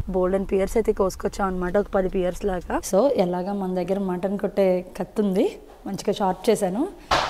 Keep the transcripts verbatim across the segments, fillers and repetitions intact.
బోల్డెన్ Pierce అయితే కోసుకొచ్చాం అనమాట, ఒక పది పియర్స్ లాగా. సో ఎలాగా మన దగ్గర మటన్ కొట్టే కత్తి ఉంది, మంచిగా షార్ప్ చేశాను.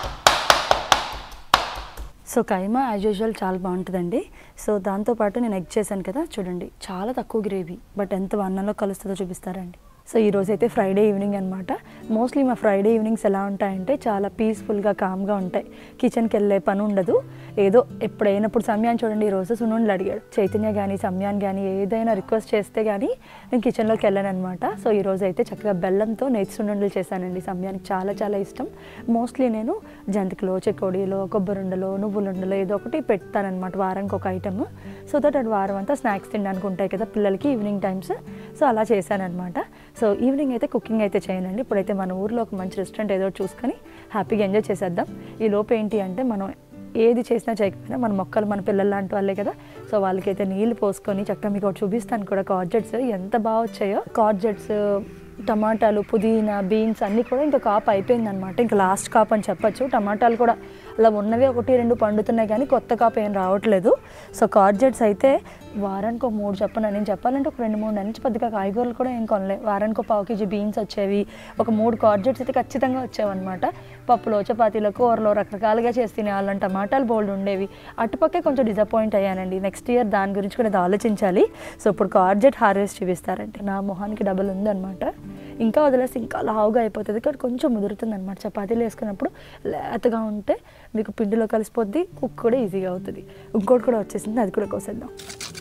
సో కైమా యాజ్ యూజువల్ చాలా బాగుంటుందండి. సో దాంతోపాటు నేను ఎగ్ చేశాను కదా, చూడండి చాలా తక్కువ గ్రేవీ, బట్ ఎంత అన్నంలో కలుస్తుందో చూపిస్తారండి. సో ఈరోజు అయితే ఫ్రైడే ఈవినింగ్ అనమాట. మోస్ట్లీ మా ఫ్రైడే ఈవినింగ్స్ ఎలా ఉంటాయంటే చాలా పీస్ఫుల్గా కామ్గా ఉంటాయి. కిచెన్కి వెళ్ళే పని ఉండదు. ఏదో ఎప్పుడైనప్పుడు సమయాన్ని చూడండి, ఈరోజు సునుండలు అడిగాడు చైతన్య కానీ సమయాన్ని కానీ ఏదైనా రిక్వెస్ట్ చేస్తే కానీ నేను కిచెన్లోకి వెళ్ళాను అనమాట. సో ఈరోజు అయితే చక్కగా బెల్లంతో నేతి సున్నుండలు చేశానండి. సమయానికి చాలా చాలా ఇష్టం. మోస్ట్లీ నేను జంతికలో, చెకోడీలో, కొబ్బరుండలో, నువ్వులుండలో ఏదో ఒకటి పెడతానమాట వారానికి ఒక ఐటమ్. సో దట్ అటు వారం అంతా స్నాక్స్ తినడానికి ఉంటాయి కదా పిల్లలకి ఈవినింగ్ టైమ్స్. సో అలా చేశానమాట. సో ఈవినింగ్ అయితే కుకింగ్ అయితే చేయనండి. ఇప్పుడైతే మన ఊర్లో ఒక మంచి రెస్టారెంట్ ఏదో చూసుకొని హ్యాపీగా ఎంజాయ్ చేసేద్దాం. ఈ లోపు ఏంటి అంటే మనం ఏది చేసినా చేయకపోయినా మన మొక్కలు మన పిల్లలు లాంటి వాళ్ళే కదా. సో వాళ్ళకైతే నీళ్ళు పోసుకొని చక్కగా మీకు ఒకటి చూపిస్తాను కూడా. కార్జెట్స్ ఎంత బాగా వచ్చాయో, కార్జెట్స్, టమాటాలు, పుదీనా, బీన్స్ అన్నీ కూడా ఇంకా కాపు అయిపోయింది అనమాట. ఇంకా లాస్ట్ కాప్ అని చెప్పచ్చు. టమాటాలు కూడా అలా ఉన్నవి ఒకటి రెండు పండుతున్నాయి కానీ కొత్త కాపు ఏం రావట్లేదు. సో కార్జెట్స్ అయితే వారానికి ఒక మూడు చెప్పను. నేను చెప్పాలంటే ఒక రెండు మూడు నెలల నుంచి పెద్దగా కాయగూరలు కూడా ఏం కొనలే. వారానికి ఒక పావు కేజీ బీన్స్ వచ్చేవి, ఒక మూడు కార్జెట్స్ అయితే ఖచ్చితంగా వచ్చేవన్నమాట. పప్పులో, చపాతీలో, కూరలో రకరకాలుగా చేసి తినేవాళ్ళం. టమాటాలు బోల్డ్ ఉండేవి. అటుపక్కే కొంచెం డిసప్పాయింట్ అయ్యానండి. నెక్స్ట్ ఇయర్ దాని గురించి కూడా ఆలోచించాలి. సో ఇప్పుడు కార్జెట్ హార్వెస్ట్ చూపిస్తారంటే నా మొహానికి డబల్ ఉందన్నమాట. ఇంకా వదిలేసి ఇంకా లావుగా అయిపోతుంది, కాబట్టి కొంచెం ముదురుతుంది అనమాట. చపాతీలు వేసుకున్నప్పుడు లేతగా ఉంటే మీకు పిండిలో కలిసిపోద్ది, కుక్ కూడా ఈజీగా అవుతుంది. ఇంకోటి కూడా వచ్చేసింది, అది కూడా కోసేద్దాం.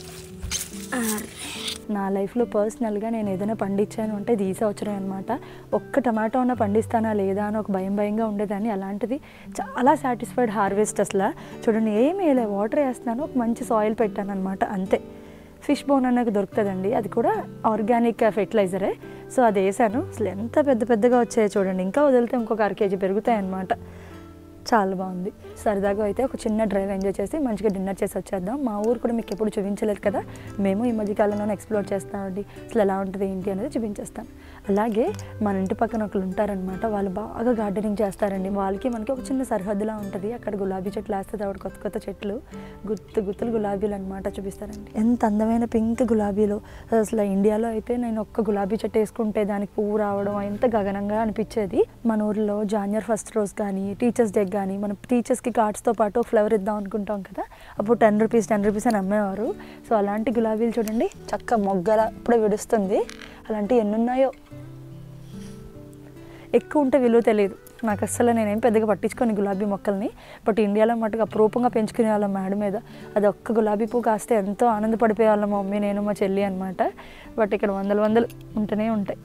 నా లైఫ్లో పర్సనల్గా నేను ఏదైనా పండించాను అంటే ఇది ఈ సంవత్సరం అనమాట. ఒక్క టమాటో ఉన్న పండిస్తానా లేదా అని ఒక భయం భయంగా ఉండేదాన్ని. అలాంటిది చాలా సాటిస్ఫైడ్ హార్వెస్ట్. అసలు చూడండి ఏమీ వేయలే, వాటర్ వేస్తున్నాను, ఒక మంచి సాయిల్ పెట్టాను అనమాట, అంతే. ఫిష్ బోన్ అన్నది దొరుకుతుందండి, అది కూడా ఆర్గానిక్ ఫెర్టిలైజరే. సో అది వేసాను. అసలు ఎంత పెద్ద పెద్దగా వచ్చాయో చూడండి. ఇంకా వదిలితే ఇంకొక అర కేజీ పెరుగుతాయి అన్నమాట. చాలా బాగుంది. సరదాగా అయితే ఒక చిన్న డ్రైవ్ ఎంజాయ్ చేసి మంచిగా డిన్నర్ చేసి వచ్చేద్దాం. మా ఊరు కూడా మీకు ఎప్పుడు చూపించలేదు కదా, మేము ఈ మధ్యకాలంలోనే ఎక్స్ప్లోర్ చేస్తామండి. అసలు ఎలా ఉంటుంది ఏంటి అనేది చూపించేస్తాను. అలాగే మన ఇంటి పక్కన ఒకళ్ళు ఉంటారనమాట, వాళ్ళు బాగా గార్డెనింగ్ చేస్తారండి. వాళ్ళకి మనకి ఒక చిన్న సరిహద్దులా ఉంటుంది. అక్కడ గులాబీ చెట్లు వేస్తుంది ఆవిడ, కొత్త కొత్త చెట్లు, గుత్తు గుత్తులు గులాబీలు అనమాట చూపిస్తారండి. ఎంత అందమైన పింక్ గులాబీలు. అసలు ఇండియాలో అయితే నేను ఒక్క గులాబీ చెట్టు వేసుకుంటే దానికి పువ్వు రావడం ఎంత గగనంగా అనిపించేది. మన ఊర్లో జాన్వరి ఫస్ట్ రోజు కానీ టీచర్స్ డే కానీ మనం టీచర్స్కి కార్డ్స్తో పాటు ఫ్లవర్ ఇద్దాం అనుకుంటాం కదా, అప్పుడు టెన్ రూపీస్ టెన్ రూపీస్ అని అమ్మేవారు. సో అలాంటి గులాబీలు చూడండి, చక్క మొగ్గల ఇప్పుడే విడుస్తుంది. అలాంటివి ఎన్ని ఉన్నాయో. ఎక్కువ ఉంటే విలువ తెలియదు నాకు అస్సలు. నేనేం పెద్దగా పట్టించుకోని గులాబీ మొక్కల్ని, బట్ ఇండియాలో మటుకు అపురూపంగా పెంచుకునే వాళ్ళం మేడ మీద. అది ఒక్క గులాబీ పువ్వు కాస్తే ఎంతో ఆనందపడిపోయే వాళ్ళం మా మమ్మీ, నేను, మా చెల్లి అనమాట. బట్ ఇక్కడ వందలు వందలు ఉంటూనే ఉంటాయి.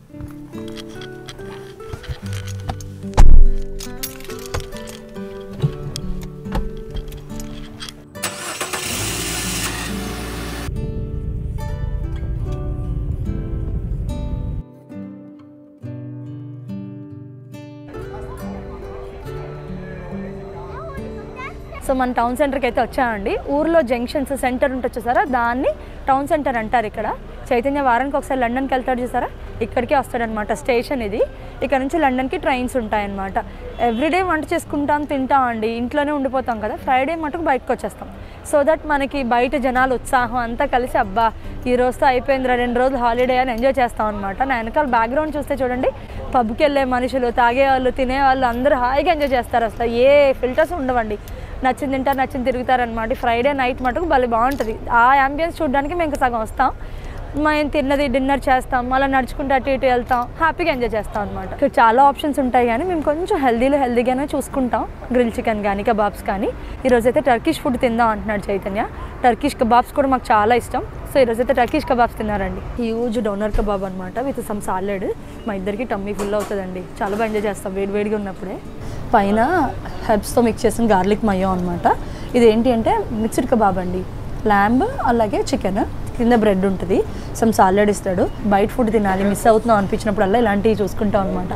సో మన టౌన్ సెంటర్కి అయితే వచ్చామండి. ఊర్లో జంక్షన్స్ సెంటర్ ఉంటుంది చూసారా, దాన్ని టౌన్ సెంటర్ అంటారు. ఇక్కడ చైతన్య వారానికి ఒకసారి లండన్కి వెళ్తాడు చూసారా, ఇక్కడికే వస్తాడనమాట. స్టేషన్ ఇది. ఇక్కడ నుంచి లండన్కి ట్రైన్స్ ఉంటాయన్నమాట. ఎవ్రీడే వంట చేసుకుంటాం, తింటాం అండి, ఇంట్లోనే ఉండిపోతాం కదా. ఫ్రైడే మటుకు బయటకు వచ్చేస్తాం. సో దట్ మనకి బయట జనాలు ఉత్సాహం అంతా కలిసి అబ్బా ఈ రోజుతో అయిపోయిందిరా, రెండు రోజులు హాలిడే అని ఎంజాయ్ చేస్తాం అనమాట. నా వెనకాల బ్యాక్గ్రౌండ్ చూస్తే చూడండి, పబ్కి వెళ్ళే మనుషులు, తాగేవాళ్ళు, తినేవాళ్ళు అందరూ హాయిగా ఎంజాయ్ చేస్తారు. అసలు ఏ ఫిల్టర్స్ ఉండవండి. నచ్చింది తింటారు, నచ్చింది తిరుగుతారనమాట. ఫ్రైడే నైట్ మటుకు భలే బాగుంటుంది. ఆ యాంబియన్స్ చూడడానికి మేము సగం వస్తాం, మేము తిన్నది డిన్నర్ చేస్తాం, మళ్ళీ నడుచుకుంటూ అటు ఇటు వెళ్తాం, హ్యాపీగా ఎంజాయ్ చేస్తాం అనమాట. ఇక్కడ చాలా ఆప్షన్స్ ఉంటాయి కానీ మేము కొంచెం హెల్దీలో హెల్దీగానే చూసుకుంటాం. గ్రిల్ చికెన్ కానీ, కబాబ్స్ కానీ. ఈరోజు అయితే టర్కిష్ ఫుడ్ తిందాం అంటున్నాడు చైతన్య. టర్కిష్ కబాబ్స్ కూడా మాకు చాలా ఇష్టం. సో ఈరోజైతే టర్కిష్ కబాబ్స్ తిన్నారండి. హ్యూజ్ డోనర్ కబాబ్ అనమాట విత్ సమ్ సాలెడ్. మా ఇద్దరికి టమ్మీ ఫుల్ అవుతుందండి. చాలా బాగా ఎంజాయ్ చేస్తాం వేడి వేడిగా ఉన్నప్పుడే. పైన హెర్బ్స్తో మిక్స్ చేసిన గార్లిక్ మయో అనమాట. ఇది ఏంటి అంటే మిక్స్డ్ కబాబ్ అండి. ల్యాంబ్ అలాగే చికెన్, కింద బ్రెడ్ ఉంటుంది, సమ్ సాలెడ్ ఇస్తాడు. బయట ఫుడ్ తినాలి మిస్ అవుతున్నాం అనిపించినప్పుడల్లా ఇలాంటివి చూసుకుంటాం అనమాట.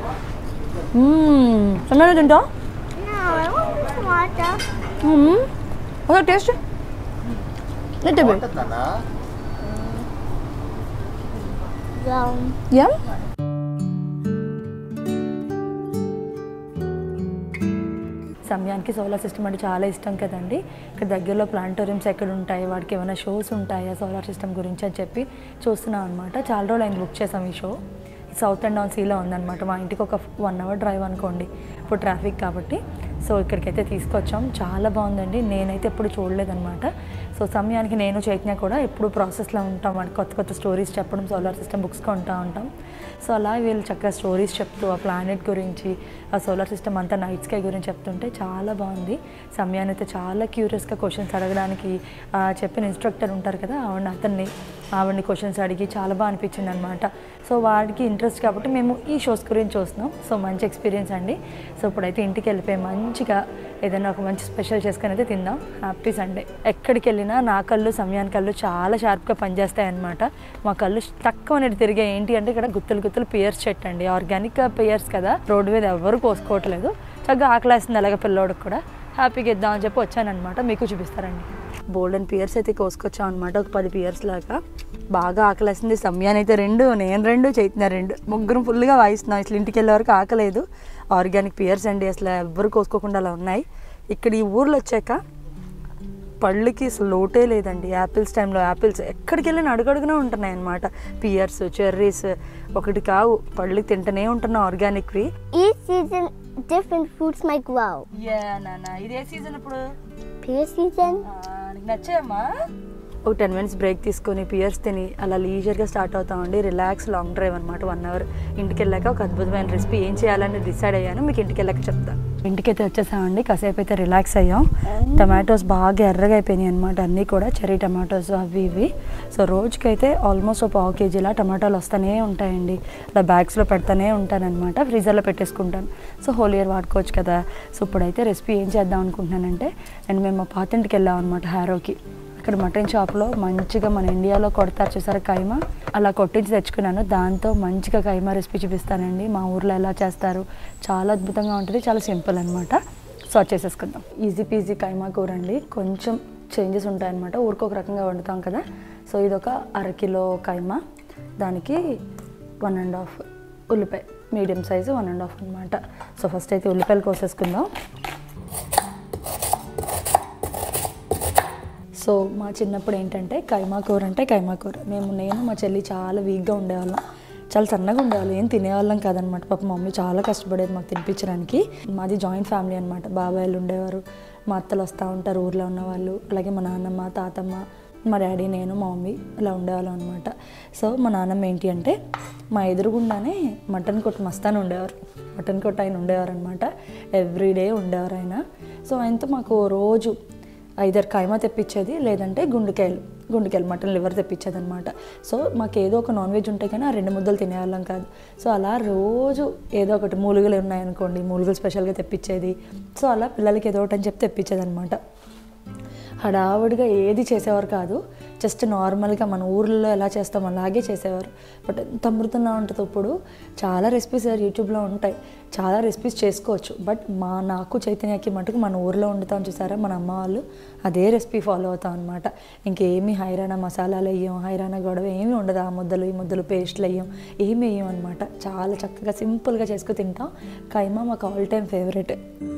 సమయం తింటాం okay taste little bit yum. సమయానికి సోలార్ సిస్టమ్ అంటే చాలా ఇష్టం కదండి. ఇక్కడ దగ్గరలో ప్లానిటోరియంస్ ఎక్కడ ఉంటాయి, వాడికి ఏమైనా షోస్ ఉంటాయా సోలార్ సిస్టమ్ గురించి అని చెప్పి చూస్తున్నాం అనమాట. చాలా రోజులు ఆయన బుక్ చేసాం ఈ షో. సౌత్ అండ్ డౌన్ సీలో ఉందన్నమాట. మా ఇంటికి ఒక వన్ అవర్ డ్రైవ్ అనుకోండి ఇప్పుడు ట్రాఫిక్ కాబట్టి. సో ఇక్కడికైతే తీసుకొచ్చాం. చాలా బాగుందండి. నేనైతే ఎప్పుడు చూడలేదన్నమాట. సో సమయానికి నేను చైతన్య కూడా ఎప్పుడు ప్రాసెస్లో ఉంటాం, కొత్త కొత్త స్టోరీస్ చెప్పడం, సోలార్ సిస్టమ్ బుక్స్ కొంటూ ఉంటాం. సో అలా వీళ్ళు చక్కగా స్టోరీస్ చెప్తూ ఆ ప్లానెట్ గురించి, ఆ సోలార్ సిస్టమ్ అంతా నైట్ స్కై గురించి చెప్తుంటే చాలా బాగుంది. సమయాన్ని అయితే చాలా క్యూరియస్గా క్వశ్చన్స్ అడగడానికి చెప్పిన ఇన్స్ట్రక్టర్ ఉంటారు కదా, ఆవిడ అతన్ని ఆవిడని క్వశ్చన్స్ అడిగి చాలా బాగా అనిపించింది అనమాట. సో వాడికి ఇంట్రెస్ట్ కాబట్టి మేము ఈ షోస్ గురించి చూస్తున్నాం. సో మంచి ఎక్స్పీరియన్స్ అండి. సో ఇప్పుడైతే ఇంటికి వెళ్ళిపోయి మంచిగా ఏదైనా ఒక మంచి స్పెషల్ చేసుకొని అయితే తిందాం. Happy Sunday. ఎక్కడికి వెళ్ళినా నా కళ్ళు సమయానికి కళ్ళు చాలా షార్ప్గా పనిచేస్తాయి అనమాట. మా కళ్ళు తక్కువ అనేది తిరిగాయి. ఏంటి అంటే ఇక్కడ గుత్తులు గుత్తులు పియర్స్ చెట్టు అండి, ఆర్గానిక్ పియర్స్ కదా, రోడ్డు మీద ఎవరు కోసుకోవట్లేదు. చక్కగా ఆకలేస్తుంది అలాగే పిల్లోడికి కూడా. హ్యాపీగా ఇద్దామని చెప్పి వచ్చానమాట. మీకు చూపిస్తారండి. బోల్డ్ అండ్ పియర్స్ అయితే కోసుకొచ్చాం అనమాట, ఒక పది పియర్స్ లాగా. బాగా ఆకలేస్తుంది. సమయాన్ని అయితే రెండు, నేను రెండు, చైతన్య రెండు, ముగ్గురు ఫుల్గా వాయిస్తున్నాం. అసలు ఇంటికి వెళ్ళే వరకు ఆకలేదు. ఆర్గానిక్ పియర్స్ అండి, అసలు ఎవ్వరు కోసుకోకుండా అలా ఉన్నాయి. ఇక్కడ ఈ ఊర్లో వచ్చాక పళ్ళుకి అసలు లోటే లేదండి. యాపిల్స్ టైంలో యాపిల్స్ ఎక్కడికి వెళ్ళినా అడుగడుగునే ఉంటున్నాయి అనమాట. పియర్స్, చెర్రీస్ ఒకటి కావు, పళ్ళు తింటూనే ఉంటున్నాం ఆర్గానిక్వి. ఈ season different fruits my grow. Yeah నాన్న, ఇదే సీజన్ ఇప్పుడు పియర్ సీజన్. నీకు నచ్చాయమ్మా? ఒక టెన్ మినిట్స్ బ్రేక్ తీసుకొని పియర్స్ తిని అలా లీజర్గా స్టార్ట్ అవుతామండి. రిలాక్స్ లాంగ్ డ్రైవ్ అనమాట, వన్ అవర్. ఇంటికి వెళ్ళాక ఒక అద్భుతమైన రెసిపీ ఏం చేయాలని డిసైడ్ అయ్యాను, మీకు ఇంటికి వెళ్ళాక చెప్తాను. ఇంటికైతే వచ్చేసామండి. కాసేపు అయితే రిలాక్స్ అయ్యాం. టమాటోస్ బాగా ఎర్రగా అయిపోయినాయి అనమాట, అన్నీ కూడా చెర్రీ టమాటోస్ అవి ఇవి. సో రోజుకైతే ఆల్మోస్ట్ ఒక పావు కేజీలా టమాటాలు వస్తూనే ఉంటాయండి. అలా బ్యాగ్స్లో పెడతానే ఉంటానన్నమాట, ఫ్రీజర్లో పెట్టేసుకుంటాను. సో హోల్ ఇయర్ వాడుకోవచ్చు కదా. సో ఇప్పుడైతే రెసిపీ ఏం చేద్దాం అనుకుంటున్నానంటే, అండ్ మేము మా పాతింటికి వెళ్ళాం అనమాట, హ్యారోకి. ఇక్కడ మటన్ షాప్లో మంచిగా మన ఇండియాలో కొడతారు చూసారా కైమా, అలా కొట్టించి తెచ్చుకున్నాను. దాంతో మంచిగా కైమా రెసిపీ చూపిస్తానండి. మా ఊర్లో ఎలా చేస్తారు, చాలా అద్భుతంగా ఉంటుంది, చాలా సింపుల్ అనమాట. సో అది చేసేసుకుందాం. ఈజీ పీజీ కైమా కూర అండి. కొంచెం చేంజెస్ ఉంటాయన్నమాట, ఊరికొక రకంగా వండుతాం కదా. సో ఇదొక అరకిలో కైమా, దానికి వన్ అండ్ హాఫ్ ఉల్లిపాయ, medium size one and half అనమాట. సో ఫస్ట్ అయితే ఉల్లిపాయలు కోసేసుకుందాం. సో మా చిన్నప్పుడు ఏంటంటే కైమా కూర అంటే కైమా కూర, మేము నేను మా చెల్లి చాలా వీక్గా ఉండేవాళ్ళం, చాలా సన్నగా ఉండేవాళ్ళం, ఏం తినేవాళ్ళం కాదనమాట. పాప మమ్మీ చాలా కష్టపడేది మాకు తినిపించడానికి. మాది జాయింట్ ఫ్యామిలీ అనమాట, బాబాయిలు ఉండేవారు, మా అత్తలు వస్తూ ఉంటారు ఊర్లో ఉన్నవాళ్ళు, అలాగే మా నాన్నమ్మ, తాతమ్మ, మా డాడీ, నేను, మా మమ్మీ ఇలా ఉండేవాళ్ళం అనమాట. సో మా నాన్నమ్మ ఏంటి అంటే మా ఎదురుగుండానే మటన్ కొట్టు మస్తాను ఉండేవారు, మటన్ కొట్టు ఆయన ఉండేవారు అనమాట. ఎవ్రీడే ఉండేవారు ఆయన. సో ఆయనతో మాకు రోజు ఐదర్ కైమా తెప్పించేది, లేదంటే గుండెకాయలు గుండెకాయలు మటన్ లివర్ తెప్పించేది అనమాట. సో మాకు ఏదో ఒక నాన్ వెజ్ ఉంటే కానీ ఆ రెండు ముద్దలు తినేవాళ్ళం కాదు. సో అలా రోజు ఏదో ఒకటి మూలుగులు ఉన్నాయనుకోండి, మూలుగులు స్పెషల్గా తెప్పించేది. సో అలా పిల్లలకి ఏదో ఒకటి అని చెప్పి తెప్పించేది అనమాట. హడావుడిగా ఏది చేసేవారు కాదు, జస్ట్ నార్మల్గా మన ఊర్లో ఎలా చేస్తాం అలాగే చేసేవారు. బట్ ఎంత అమృతంగా ఉంటుంది. ఇప్పుడు చాలా రెసిపీస్ యూట్యూబ్లో ఉంటాయి, చాలా రెసిపీస్ చేసుకోవచ్చు. బట్ మా నాకు చైతన్యకి మటుకు మన ఊర్లో వండుతాం చూసారా మన అమ్మ వాళ్ళు, అదే రెసిపీ ఫాలో అవుతాం అనమాట. ఇంకేమీ హైరానా మసాలాలు వేయం, హైరానా గొడవ ఏమీ ఉండదు. ఆ ముద్దలు ఈ ముద్దలు పేస్ట్లు వేయం, ఏమి వేయం అనమాట. చాలా చక్కగా సింపుల్గా చేసుకుని తింటాం. కైమా మాకు ఆల్ టైమ్ ఫేవరెట్.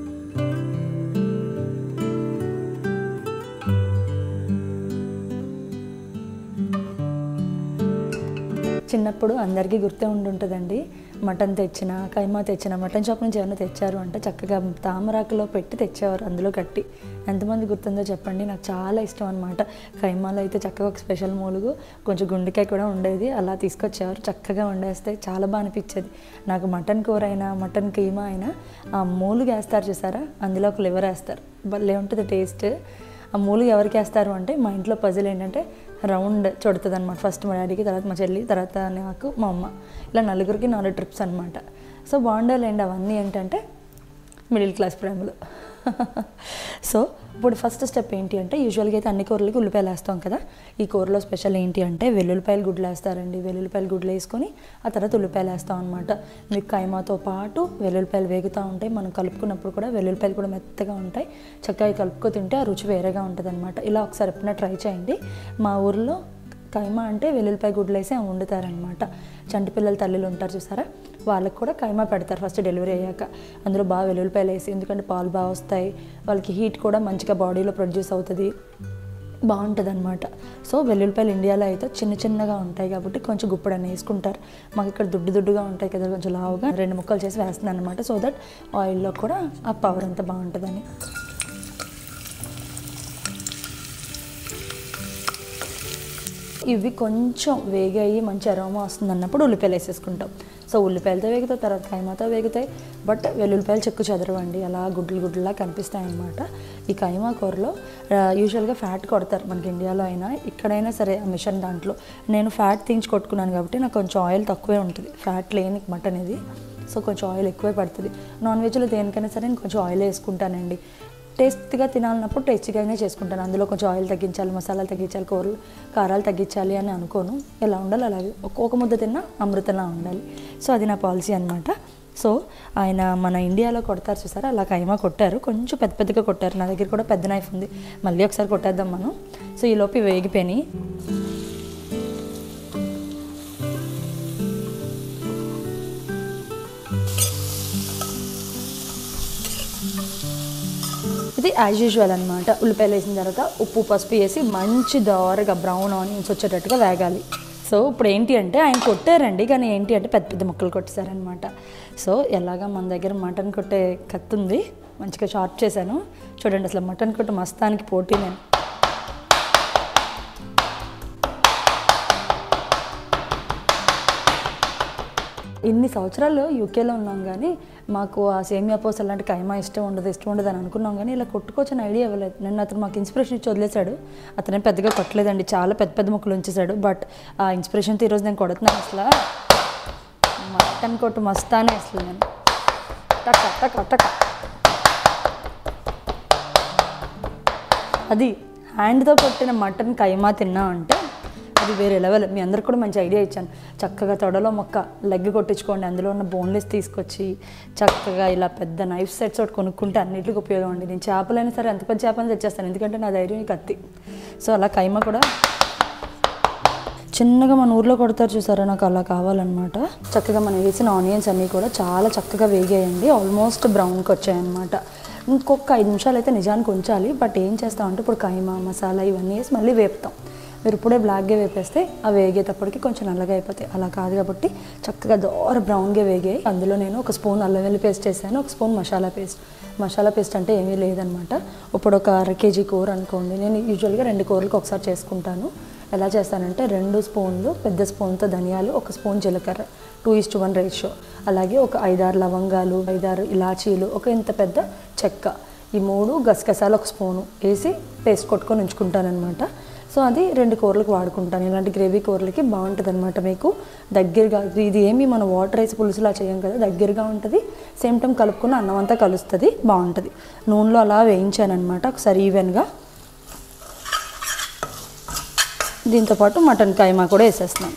చిన్నప్పుడు అందరికీ గుర్తే ఉండుంటుందండి, మటన్ తెచ్చిన కైమా తెచ్చిన మటన్ షాప్ నుంచి ఏమైనా తెచ్చారు అంటే చక్కగా తామరాకులో పెట్టి తెచ్చేవారు, అందులో కట్టి. ఎంతమంది గుర్తుందో చెప్పండి. నాకు చాలా ఇష్టం అనమాట. కైమాలో అయితే చక్కగా ఒక స్పెషల్ మూలుగు, కొంచెం గుండెకాయ కూడా ఉండేది, అలా తీసుకొచ్చేవారు. చక్కగా వండేస్తే చాలా బాగా అనిపించేది నాకు. మటన్ కూర అయినా మటన్ కీమా అయినా ఆ మూలుగు వేస్తారు చూసారా, అందులో ఒక లివర్ వేస్తారు, భలే ఉంటుంది టేస్ట్. ఆ మూలుగు ఎవరికి వేస్తారు అంటే మా ఇంట్లో పజిల్ ఏంటంటే రౌండ్ చుడుతుంది అనమాట. ఫస్ట్ మా డాడీకి, తర్వాత మా చెల్లి, తర్వాత నాకు, మా అమ్మ, ఇలా నలుగురికి నాలుగు ట్రిప్స్ అనమాట. సో బాగుండాలండి. అవన్నీ ఏంటంటే మిడిల్ క్లాస్ ప్రేమలు. సో ఇప్పుడు ఫస్ట్ స్టెప్ ఏంటి అంటే, యూజువల్గా అయితే అన్ని కూరలకి ఉల్లిపాయలు వేస్తాం కదా. ఈ కూరలో స్పెషల్ ఏంటి అంటే వెల్లుల్లిపాయలు గుడ్లు వేస్తారండి. వెల్లుల్లిపాయలు గుడ్లు వేసుకొని ఆ తర్వాత ఉల్లిపాయలు వేస్తాం అనమాట. మీకు కైమాతో పాటు వెల్లుల్లిపాయలు వేగుతూ ఉంటాయి. మనం కలుపుకున్నప్పుడు కూడా వెల్లుల్లిపాయలు కూడా మెత్తగా ఉంటాయి. చక్కగా కలుపుకో తింటే ఆ రుచి వేరేగా ఉంటుంది అనమాట. ఇలా ఒకసారి ఎప్పుడైనా ట్రై చేయండి. మా ఊర్లో కైమా అంటే వెల్లుల్లిపాయ గుడ్లు వేసి వండుతారనమాట. చంటి పిల్లల తల్లులు ఉంటారు చూసారా, వాళ్ళకి కూడా కైమా పెడతారు ఫస్ట్ డెలివరీ అయ్యాక. అందులో బాగా వెల్లుల్లిపాయలు వేసి, ఎందుకంటే పాలు బాగా వస్తాయి, వాళ్ళకి హీట్ కూడా మంచిగా బాడీలో ప్రొడ్యూస్ అవుతుంది, బాగుంటుంది అనమాట. సో వెల్లుల్లిపాయలు ఇండియాలో అయితే చిన్న చిన్నగా ఉంటాయి కాబట్టి కొంచెం గుప్పడని వేసుకుంటారు. మాకు ఇక్కడ దుడ్డు దుడ్డుగా ఉంటాయి కదా, కొంచెం లావుగా రెండు ముక్కలు చేసి వేస్తున్నాను అనమాట. సో దట్ ఆయిల్లో కూడా ఆ పవర్ అంతా బాగుంటుందని. ఇవి కొంచెం వేగాయి మంచి అరోమా వస్తుంది అన్నప్పుడు ఉల్లిపాయలు వేసేసుకుంటాం. సో ఉల్లిపాయలతో వేగుతాయి, తర్వాత కైమాతో వేగుతాయి. బట్ వెల్లుల్లిపాయలు చెక్కు చెదరవండి, అలా గుడ్లు గుడ్లులా కనిపిస్తాయి అన్నమాట. ఈ కైమా కూరలో యూజువల్గా ఫ్యాట్ కొడతారు మనకి ఇండియాలో అయినా ఇక్కడైనా సరే. ఆ మిషన్ దాంట్లో నేను ఫ్యాట్ తీయించి కొట్టుకున్నాను కాబట్టి నాకు కొంచెం ఆయిల్ తక్కువే ఉంటుంది, ఫ్యాట్ లేని మటన్ ఇది. సో కొంచెం ఆయిల్ ఎక్కువే పడుతుంది. నాన్ వెజ్లో దేనికైనా సరే నేను కొంచెం ఆయిల్ వేసుకుంటానండి. టేస్ట్గా తినాలన్నప్పుడు టేస్టీగానే చేసుకుంటాను. అందులో కొంచెం ఆయిల్ తగ్గించాలి, మసాలాలు తగ్గించాలి, కూరలు కారాలు తగ్గించాలి అని అనుకోను. ఎలా ఉండాలి అలాగే, ఒక్కొక్క ముద్ద తిన్నా అమృతంలా ఉండాలి. సో అది నా పాలసీ అనమాట. సో ఆయన మన ఇండియాలో కొడతారు చూసారా, అలా కైమా కొట్టారు, కొంచెం పెద్ద పెద్దగా కొట్టారు. నా దగ్గర కూడా పెద్ద నైఫ్ ఉంది, మళ్ళీ ఒకసారి కొట్టేద్దాం మనం. సో ఈలోపు వేగిపోయినాయి. ఇది యాజ్ యూజువల్ అనమాట. ఉల్లిపాయలు వేసిన తర్వాత ఉప్పు పసుపు వేసి మంచి దోరగా బ్రౌన్ ఆనియన్స్ వచ్చేటట్టుగా వేగాలి. సో ఇప్పుడు ఏంటి అంటే ఆయన కొట్టారండి, కానీ ఏంటి అంటే పెద్ద పెద్ద ముక్కలు కొట్టేశారనమాట. సో ఎలాగా మన దగ్గర మటన్ కొట్టే కత్తి ఉంది, మంచిగా షార్ప్ చేశాను. చూడండి అసలు మటన్ కొట్టే మస్తానికి పోటీ నేను. ఇన్ని సంవత్సరాలు యూకేలో ఉన్నాం కానీ మాకు ఆ సేమియా పోస్ అలాంటి కైమా ఇష్టం ఉండదు ఇష్టం ఉండదు అని అనుకున్నాం, కానీ ఇలా కొట్టుకోవచ్చని ఐడియా ఇవ్వలేదు. నన్ను అతను మాకు ఇన్స్పిరేషన్ ఇచ్చి వదిలేశాడు. అతనే పెద్దగా కొట్టలేదండి, చాలా పెద్ద పెద్ద ముక్కలు ఉంచేశాడు. బట్ ఆ ఇన్స్పిరేషన్తో ఈరోజు నేను కొడుతున్నాను. అసలు మటన్ కొట్టు మస్తానే అసలు నేను టక టక టక అది హ్యాండ్తో కొట్టిన మటన్ కైమా తిన్నా అంటే అది వేరే లెవెల్. మీ అందరికి కూడా మంచి ఐడియా ఇచ్చాను. చక్కగా తొడలో మొక్క లెగ్ కొట్టించుకోండి, అందులో ఉన్న బోన్లెస్ తీసుకొచ్చి చక్కగా ఇలా పెద్ద నైఫ్ సెట్స్ ఒకటి కొనుక్కుంటే అన్నింటికి ఉపయోగం అండి. నేను చేపలైనా సరే అంత పెద్ద చేపని తెచ్చేస్తాను, ఎందుకంటే నా ధైర్యం కత్తి. సో అలా కైమా కూడా చిన్నగా మన ఊర్లో కొడతారు చూసారా, నాకు అలా కావాలన్నమాట. చక్కగా మనం వేసిన ఆనియన్స్ అన్నీ కూడా చాలా చక్కగా వేగాయండి, ఆల్మోస్ట్ బ్రౌన్కి వచ్చాయన్నమాట. ఇంకొక ఐదు నిమిషాలు అయితే నిజానికి ఉంచాలి. బట్ ఏం చేస్తామంటే ఇప్పుడు కైమా మసాలా ఇవన్నీ వేసి మళ్ళీ వేపుతాం. మీరు ఇప్పుడే బ్లాక్గా వేపేస్తే అవి వేగేటప్పటికి కొంచెం నల్లగా అయిపోతాయి. అలా కాదు కాబట్టి చక్కగా దోర బ్రౌన్గా వేగాయి. అందులో నేను ఒక స్పూన్ అల్లం వెల్లుల్లి పేస్ట్ చేశాను, ఒక spoon masala paste. Masala paste అంటే ఏమీ లేదనమాట. ఇప్పుడు ఒక అర కేజీ కూర అనుకోండి, నేను యూజువల్గా రెండు కూరలకు ఒకసారి చేసుకుంటాను. ఎలా చేస్తానంటే రెండు స్పూన్లు పెద్ద స్పూన్తో ధనియాలు, ఒక స్పూన్ జీలకర్ర, two is to one ratio, అలాగే ఒక ఐదారు లవంగాలు, ఐదారు ఇలాచీలు, ఒక ఇంత పెద్ద చెక్క, ఈ మూడు గసగసాలు ఒక స్పూను వేసి పేస్ట్ కొట్టుకొని ఉంచుకుంటాను అనమాట. సో అది రెండు కూరలకు వాడుకుంటాను. ఇలాంటి గ్రేవీ కూరలకి బాగుంటుంది అనమాట. మీకు దగ్గరగా ఇది ఏమి మనం వాటర్ రైస్ పులుసులా చేయం కదా, దగ్గరగా ఉంటుంది. సేమ్ టైం కలుపుకున్న అన్నం అంతా కలుస్తుంది, బాగుంటుంది. నూనెలో అలా వేయించాను అనమాట ఒకసారి ఈవెన్గా. దీంతోపాటు మటన్ కైమా కూడా వేసేస్తున్నాను.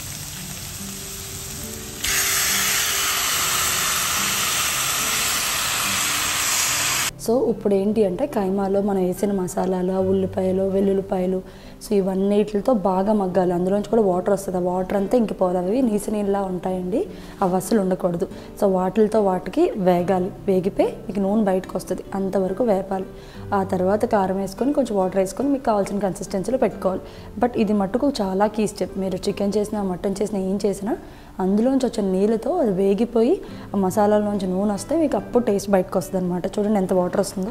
సో ఇప్పుడు ఏంటి అంటే కైమాలో మనం వేసిన మసాలాలు, ఉల్లిపాయలు, వెల్లుల్లిపాయలు, సో ఇవన్నిటితో బాగా మగ్గాలి. అందులోంచి కూడా వాటర్ వస్తుంది. ఆ వాటర్ అంతా ఇంకిపోవాలి. అవి నీసి నీళ్ళలా ఉంటాయండి, అవి అస్సలు ఉండకూడదు. సో వాటితో వాటికి వేగాలి. వేగిపోయి మీకు నూనె బయటకు వస్తుంది, అంతవరకు వేపాలి. ఆ తర్వాత కారం వేసుకొని కొంచెం వాటర్ వేసుకొని మీకు కావాల్సిన కన్సిస్టెన్సీలో పెట్టుకోవాలి. బట్ ఇది మట్టుకు చాలా కీ స్టెప్. మీరు చికెన్ చేసినా మటన్ చేసినా ఏం చేసినా అందులోంచి వచ్చిన నీళ్ళతో అది వేగిపోయి ఆ మసాలాలోంచి నూనె వస్తే మీకు అప్పుడు టేస్ట్ బయటకు వస్తుంది అనమాట. చూడండి ఎంత వాటర్ వస్తుందో.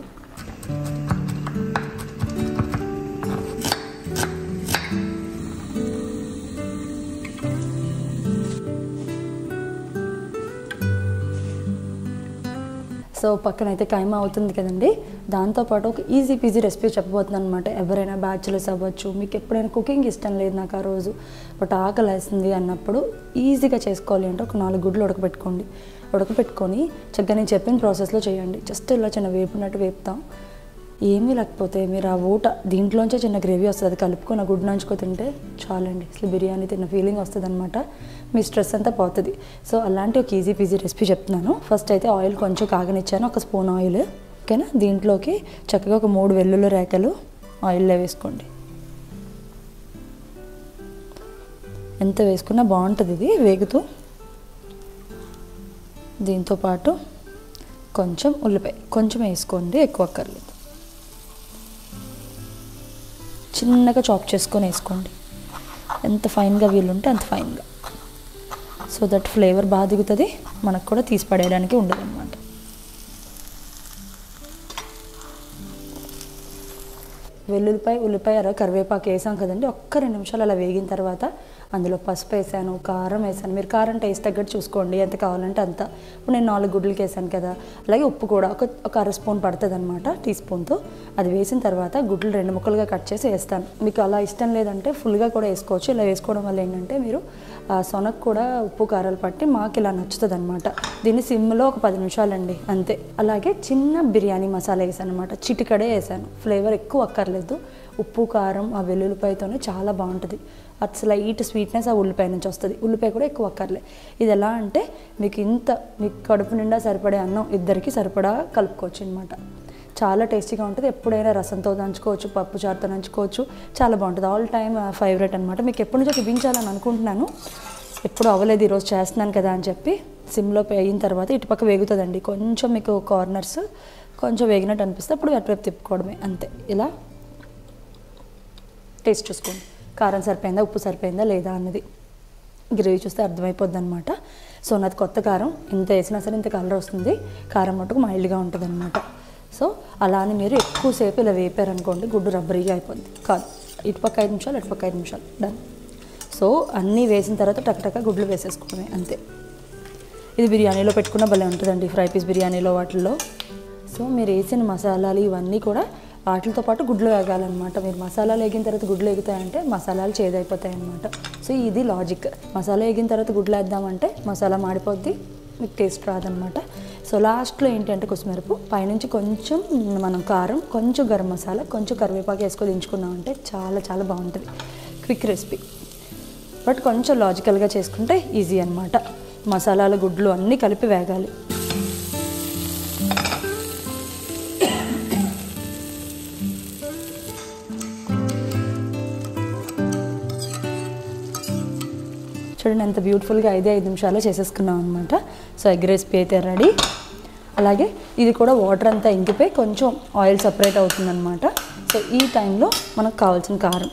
సో పక్కన అయితే కైమా అవుతుంది కదండి. దాంతోపాటు ఒక ఈజీ పీజీ రెసిపీ చెప్పబోతున్నాను అనమాట. ఎవరైనా బ్యాచులర్స్ అవ్వచ్చు, మీకు ఎప్పుడైనా కుకింగ్ ఇష్టం లేదు నాకు ఆ రోజు, బట్ ఆకలి వేస్తుంది అన్నప్పుడు ఈజీగా చేసుకోవాలి అంటే ఒక నాలుగు గుడ్లు ఉడకబెట్టుకోండి. ఉడకబెట్టుకొని చక్కగా నేను చెప్పిన ప్రాసెస్లో చేయండి. జస్ట్ ఇలా చిన్న వేపునట్టు వేపుతాం. ఏమీ లేకపోతే మీరు ఆ ఊట దీంట్లోంచే చిన్న గ్రేవీ వస్తుంది, అది కలుపుకొని ఆ గుడ్డు నంచుకో తింటే చాలండి. అసలు బిర్యానీ తిన్న ఫీలింగ్ వస్తుంది అనమాట. మీ స్ట్రెస్ అంతా పోతుంది. సో అలాంటి ఒక ఈజీ పీజీ రెసిపీ చెప్తున్నాను. ఫస్ట్ అయితే ఆయిల్ కొంచెం కాగనిచ్చాను, ఒక స్పూన్ ఆయిల్. ఓకేనా, దీంట్లోకి చక్కగా ఒక మూడు వెల్లుల్లి రేఖలు ఆయిల్లో వేసుకోండి. ఎంత వేసుకున్నా బాగుంటుంది ఇది వేగుతూ. దీంతో పాటు కొంచెం ఉల్లిపాయ కొంచెం వేసుకోండి, ఎక్కువ అక్కర్లేదు. చిన్నగా చాప్ చేసుకొని వేసుకోండి, ఎంత ఫైన్గా వీలుంటే అంత ఫైన్గా. సో దట్ ఫ్లేవర్ బాగా దిగుతుంది, మనకు కూడా తీసి పడేయడానికి ఉండదు అన్నమాట. వెల్లుల్లిపాయ ఉల్లిపాయ అర కరివేపాకు వేసాం కదండి, ఒక్క రెండు నిమిషాలు అలా వేగిన తర్వాత అందులో పసుపు వేసాను, కారం వేసాను. మీరు కారం టేస్ట్ తగ్గట్టు చూసుకోండి, ఎంత కావాలంటే అంత. ఇప్పుడు నేను నాలుగు గుడ్లకి వేసాను కదా, అలాగే ఉప్పు కూడా ఒక ఒక అర స్పూన్ పడుతుంది అనమాట, టీ స్పూన్తో. అది వేసిన తర్వాత గుడ్లు రెండు ముక్కలుగా కట్ చేసి వేస్తాను. మీకు అలా ఇష్టం లేదంటే ఫుల్గా కూడా వేసుకోవచ్చు. ఇలా వేసుకోవడం వల్ల ఏంటంటే మీరు సొనకు కూడా ఉప్పు కారాలు పట్టి మాకు ఇలా నచ్చుతుంది అనమాట. దీన్ని సిమ్లో ఒక పది నిమిషాలండి అంతే. అలాగే చిన్న బిర్యానీ మసాలా వేసాను అనమాట, చిటికడే వేసాను, ఫ్లేవర్ ఎక్కువ అక్కర్లేదు. ఉప్పు కారం ఆ వెల్లుల్లిపాయతోనే చాలా బాగుంటుంది. అసలు లైట్ స్వీట్నెస్ ఆ ఉల్లిపాయ నుంచి వస్తుంది, ఉల్లిపాయ కూడా ఎక్కువ అక్కర్లే. ఇది ఎలా అంటే మీకు ఇంత మీకు కడుపు నిండా సరిపడే అన్నం ఇద్దరికి సరిపడా కలుపుకోవచ్చు అనమాట. చాలా టేస్టీగా ఉంటుంది. ఎప్పుడైనా రసంతో నంచుకోవచ్చు, పప్పు చారుతో నంచుకోవచ్చు, చాలా బాగుంటుంది. ఆల్ టైమ్ ఫేవరెట్ అనమాట. మీకు ఎప్పటి నుంచో చూపించాలని అనుకుంటున్నాను, ఎప్పుడు అవ్వలేదు, ఈరోజు చేస్తున్నాను కదా అని చెప్పి. సిమ్లో అయిన తర్వాత ఇటుపక్క వేగుతుందండి, కొంచెం మీకు కార్నర్స్ కొంచెం వేగినట్టు అనిపిస్తే అప్పుడు అటువైపు తిప్పుకోవడమే అంతే. ఇలా టేస్ట్ చూసుకోండి, కారం సరిపోయిందా, ఉప్పు సరిపోయిందా లేదా అన్నది గ్రేవీ చూస్తే అర్థమైపోద్ది అనమాట. సో నాది కొత్త కారం, ఇంత వేసినా సరే ఇంత కలర్ వస్తుంది. కారం మటుకు మైల్డ్గా ఉంటుంది అనమాట. సో అలా అని మీరు ఎక్కువసేపు ఇలా వేపారనుకోండి గుడ్డు రబ్బరీగా అయిపోద్ది. కాదు, ఇటుపక్క ఐదు నిమిషాలు అటుపక్క ఐదు నిమిషాలు డన్. సో అన్నీ వేసిన తర్వాత టక్ గుడ్లు వేసేసుకోవడమే అంతే. ఇది బిర్యానీలో పెట్టుకున్న భలే ఉంటుందండి, ఫ్రై పీస్ బిర్యానీలో వాటిల్లో. సో మీరు వేసిన మసాలాలు ఇవన్నీ కూడా వాటితో పాటు గుడ్లు వేగాలన్నమాట. మీరు మసాలాలు వేగిన తర్వాత గుడ్లు వేగుతాయంటే మసాలాలు చేదైపోతాయి అన్నమాట. సో ఇది లాజిక్. మసాలా వేగిన తర్వాత గుడ్లు వేద్దామంటే మసాలా మాడిపోద్ది, మీకు టేస్ట్ రాదనమాట. సో లాస్ట్లో ఏంటంటే కొత్తిమీరపు పైనుంచి కొంచెం మనం కారం, కొంచెం గరం మసాలా, కొంచెం కరివేపాకు వేసుకొని దించుకున్నామంటే చాలా చాలా బాగుంటుంది. క్విక్ రెసిపీ, బట్ కొంచెం లాజికల్గా చేసుకుంటే ఈజీ అనమాట. మసాలాలు గుడ్లు అన్నీ కలిపి వేగాలి. చూడండి ఎంత బ్యూటిఫుల్గా ఐదే ఐదు నిమిషాలు చేసేసుకున్నాం అనమాట. సో ఎగ్ రెసిపీ అయితే రెడీ. అలాగే ఇది కూడా వాటర్ అంతా ఇంకిపోయి కొంచెం ఆయిల్ సపరేట్ అవుతుందన్నమాట. సో ఈ టైంలో మనకు కావాల్సిన కారం,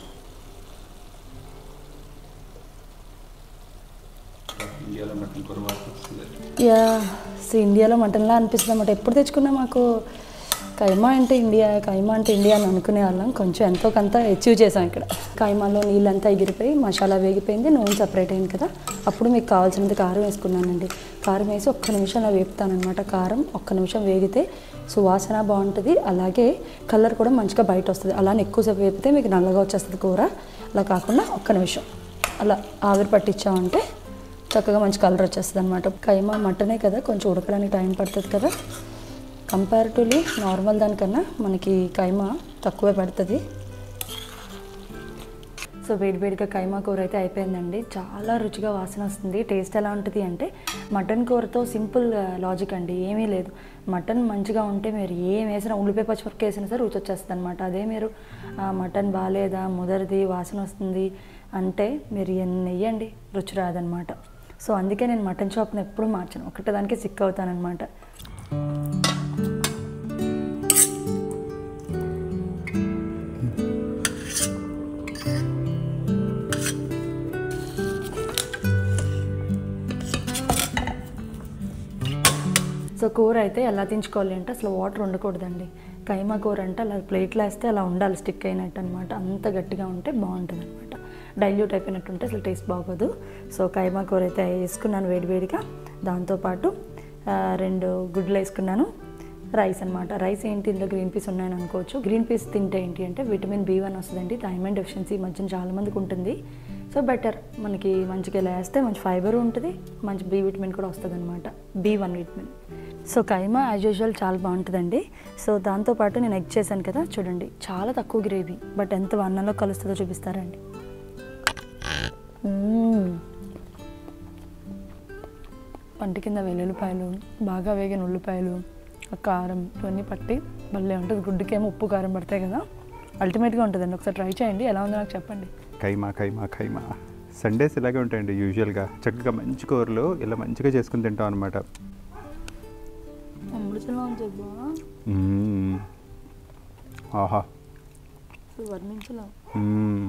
యా సో ఇండియాలో మటన్లా అనిపిస్తుంది అన్నమాట. ఎప్పుడు తెచ్చుకున్నా మాకు కైమా అంటే ఇండియా, కైమా అంటే ఇండియా అని అనుకునే వాళ్ళం. కొంచెం ఎంతో కొంత అచీవ్ చేసాం ఇక్కడ. కైమాలో నీళ్ళంతా ఎగిరిపోయి మసాలా వేగిపోయింది, నూనె సపరేట్ అయింది కదా, అప్పుడు మీకు కావాల్సినంత కారం వేసుకున్నానండి. కారం వేసి ఒక్క నిమిషం అలా వేపుతానమాట. కారం ఒక్క నిమిషం వేగితే సువాసన బాగుంటుంది, అలాగే కలర్ కూడా మంచిగా బయట వస్తుంది. అలానే ఎక్కువసేపు వేపితే మీకు నల్లగా వచ్చేస్తుంది కూర. అలా కాకుండా ఒక్క నిమిషం అలా ఆవిరి పట్టించామంటే చక్కగా మంచి కలర్ వచ్చేస్తుంది అనమాట. కైమా మటనే కదా, కొంచెం ఉడకడానికి టైం పడుతుంది కదా. కంపారిటివ్లీ నార్మల్ దానికన్నా మనకి కైమా తక్కువే పడుతుంది. సో వేడివేడిగా కైమా కూర అయితే అయిపోయిందండి. చాలా రుచిగా వాసన వస్తుంది. టేస్ట్ ఎలా ఉంటుంది అంటే మటన్ కూరతో సింపుల్ లాజిక్ అండి, ఏమీ లేదు. మటన్ మంచిగా ఉంటే మీరు ఏం వేసినా, ఉల్లిపాయ పచ్చిమిరపకాయ వేసినా సరే రుచి వచ్చేస్తుంది అనమాట. అదే మీరు మటన్ బాగాలేదా, ముదరిది, వాసన వస్తుంది అంటే మీరు ఎన్ని వేయండి రుచి రాదనమాట. సో అందుకే నేను మటన్ షాప్ని ఎప్పుడు మార్చాను, ఒకటే దానికి సిక్ అవుతానమాట. సో కూర అయితే ఎలా దించుకోవాలి అంటే అసలు వాటర్ ఉండకూడదండి. కైమా కూర అంటే అలా ప్లేట్లో వేస్తే అలా ఉండాలి, స్టిక్ అయినట్టు అనమాట. అంత గట్టిగా ఉంటే బాగుంటుంది అనమాట. డైల్యూట్ అయిపోయినట్టు ఉంటే అసలు టేస్ట్ బాగోదు. సో కైమా కూర అయితే వేసుకున్నాను వేడివేడిగా. దాంతోపాటు రెండు గుడ్లు వేసుకున్నాను, రైస్ అనమాట. రైస్ ఏంటి, ఇందులో గ్రీన్ పీస్ ఉన్నాయని అనుకోవచ్చు. గ్రీన్ పీస్ తింటే ఏంటి అంటే విటమిన్ బి వన్ వస్తుందండి. థైరాయిడ్ డెఫిషియన్సీ మధ్యన చాలామందికి ఉంటుంది. సో బెటర్, మనకి మంచిగా ఇలా వేస్తే మంచి ఫైబర్ ఉంటుంది, మంచి బి విటమిన్ కూడా వస్తుంది అనమాట, B one vitamin. So keema as usual చాలా బాగుంటుందండి. సో దాంతోపాటు నేను ఎగ్ చేశాను కదా, చూడండి చాలా తక్కువ గ్రేవీ, బట్ ఎంత అన్నంలో కలుస్తుందో చూపిస్తారండి. పంట కింద వెల్లుల్లిపాయలు, బాగా వేగిన ఉల్లిపాయలు, కారం ఇవన్నీ పట్టి భలే ఉంటుంది. గుడ్డుకేమో ఉప్పు కారం పడతాయి కదా, అల్టిమేట్గా ఉంటుందండి. ఒకసారి ట్రై చేయండి, ఎలా ఉందో నాకు చెప్పండి. కైమా కైమా కైమా సండేస్ ఇలాగే ఉంటాయండి యూజువల్గా. చక్కగా మంచి కూరలు ఇలా మంచిగా చేసుకుని తింటాం అనమాట. అమృతంలో ఉంది బా మ్మ్. ఆహా అసలు వర్ణించలేం. మ్మ్.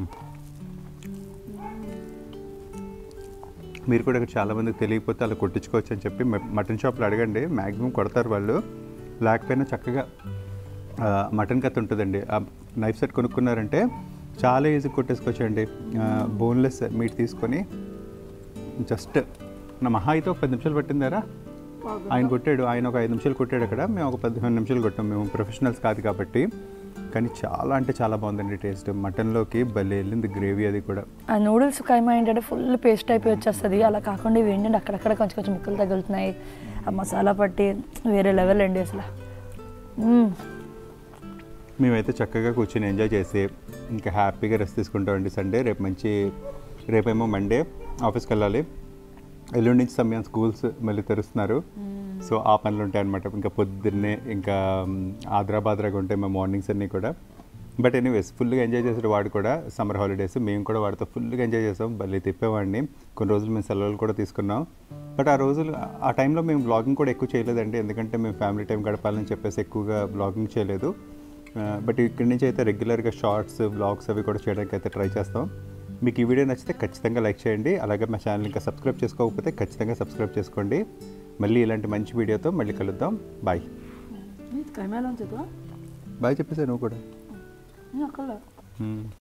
మీరు కూడా ఇక్కడ చాలామందికి తెలియకపోతే అలా కొట్టించుకోవచ్చు అని చెప్పి మ- మటన్ షాప్లో అడగండి, మ్యాక్సిమం కొడతారు వాళ్ళు. లేకపోయినా చక్కగా ఆ, మటన్ కత్తి ఉంటుందండి, ఆ నైఫ్ సెట్ కొనుక్కున్నారంటే చాలా ఈజీ కొట్టేసుకోవచ్చండి. బోన్లెస్ మీట్ తీసుకొని జస్ట్ నా మహా అయితే ఒక పది నిమిషాలు పట్టిందారా ఆయన కొట్టాడు. ఆయన ఒక ఐదు నిమిషాలు కొట్టాడు అక్కడ, మేము ఒక పదిహేను నిమిషాలు కొట్టాం. మేము ప్రొఫెషనల్స్ కాదు కాబట్టి. కానీ చాలా అంటే చాలా బాగుందండి టేస్ట్. మటన్లోకి భలే వెళ్ళింది గ్రేవీ అది కూడా. ఆ నూడిల్స్ కైమా ఏంటంటే ఫుల్ పేస్ట్ అయిపోయి వచ్చేస్తుంది. అలా కాకుండా ఇవి ఏంటంటే అక్కడక్కడ కొంచెం కొంచెం ముక్కలు తగులుతున్నాయి. ఆ మసాలా పట్టి వేరే లెవెల్ అండి అసలు. మ్మ్. మేమైతే చక్కగా కూర్చొని ఎంజాయ్ చేసి ఇంకా హ్యాపీగా రెస్ట్ తీసుకుంటామండి. సండే రేపు మంచి రేపేమో మండే ఆఫీస్కి వెళ్ళాలి. ఎల్లుండి నుంచి సమయం స్కూల్స్ మళ్ళీ తెరుస్తున్నారు. సో ఆ పనులు ఉంటాయి అనమాట. ఇంకా పొద్దున్నే ఇంకా ఆద్రాబాద్రాగా ఉంటాయి మా మార్నింగ్స్ అన్నీ కూడా. బట్ ఎనీవేస్ ఫుల్గా ఎంజాయ్ చేసాడు వాడు కూడా. సమ్మర్ హాలిడేస్ మేము కూడా వాడితో ఫుల్గా ఎంజాయ్ చేసాం. మళ్ళీ తిప్పేవాడిని. కొన్ని రోజులు మేము సెలవులు కూడా తీసుకున్నాం. బట్ ఆ రోజులు ఆ టైంలో మేము బ్లాగింగ్ కూడా ఎక్కువ చేయలేదండి, ఎందుకంటే మేము ఫ్యామిలీ టైం గడపాలని చెప్పేసి ఎక్కువగా బ్లాగింగ్ చేయలేదు. బట్ ఇక్కడి నుంచి అయితే రెగ్యులర్గా షార్ట్స్ బ్లాగ్స్ అవి కూడా చేయడానికి అయితే ట్రై చేస్తాం. మీకు ఈ వీడియో నచ్చితే ఖచ్చితంగా లైక్ చేయండి. అలాగే మా ఛానల్ ఇంకా సబ్స్క్రైబ్ చేసుకోకపోతే ఖచ్చితంగా సబ్స్క్రైబ్ చేసుకోండి. మళ్ళీ ఇలాంటి మంచి వీడియోతో మళ్ళీ కలుద్దాం. బాయ్ కైమాలో ఉంచుతా బాయ్ చెప్పేసా నువ్వు కూడా. అక్కడ